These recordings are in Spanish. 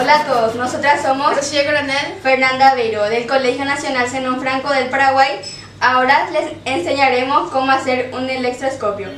Hola a todos, nosotras somos Rocío Coronel, Fernanda Aveiro del Colegio Nacional Zenón Franco del Paraguay. Ahora les enseñaremos cómo hacer un electroscopio.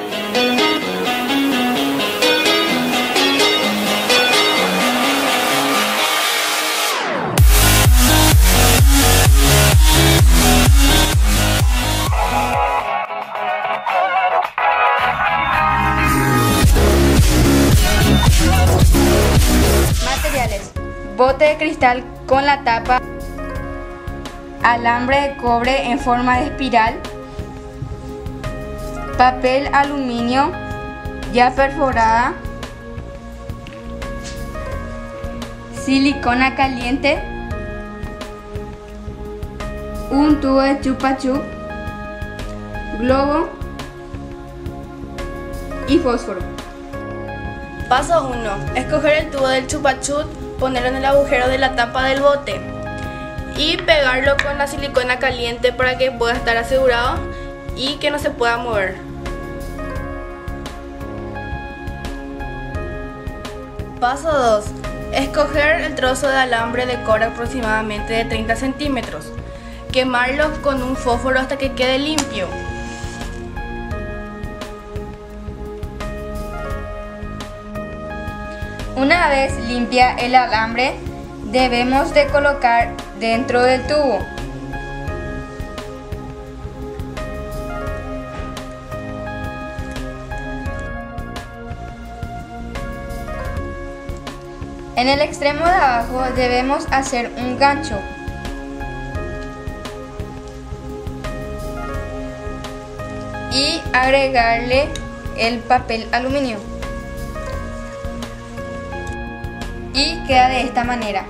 Materiales: bote de cristal con la tapa, alambre de cobre en forma de espiral, papel aluminio ya perforada, silicona caliente, un tubo de chupa chup, globo y fósforo. paso 1. Escoger el tubo del chupachut, ponerlo en el agujero de la tapa del bote y pegarlo con la silicona caliente para que pueda estar asegurado y que no se pueda mover. Paso 2. Escoger el trozo de alambre de cobre aproximadamente de 30 centímetros. Quemarlo con un fósforo hasta que quede limpio. Una vez limpia el alambre, debemos de colocar dentro del tubo. En el extremo de abajo debemos hacer un gancho. Y agregarle el papel aluminio. Y queda de esta manera.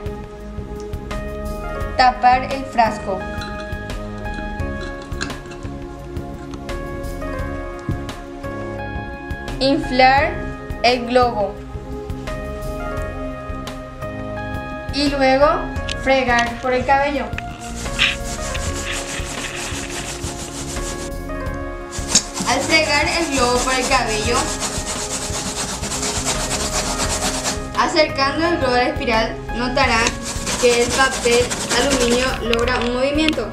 Tapar el frasco. Inflar el globo. Y luego fregar por el cabello. Al fregar el globo por el cabello, acercando el globo a la espiral, notarán que el papel aluminio logra un movimiento.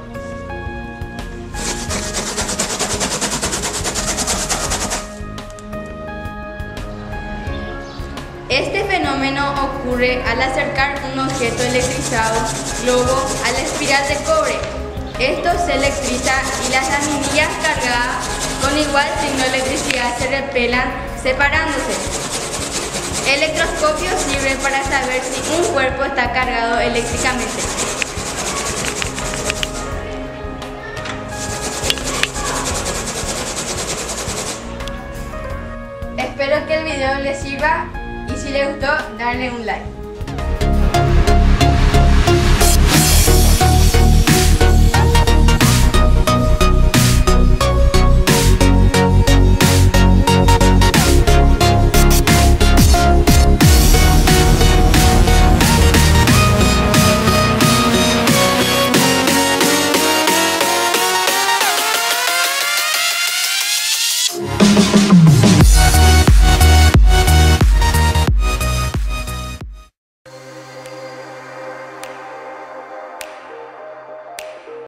Este fenómeno ocurre al acercar un objeto electrizado globo a la espiral de cobre. Esto se electriza y las anillas cargadas con igual signo de electricidad se repelan separándose. El electroscopio sirve para saber si un cuerpo está cargado eléctricamente. Espero que el video les sirva y si les gustó, darle un like.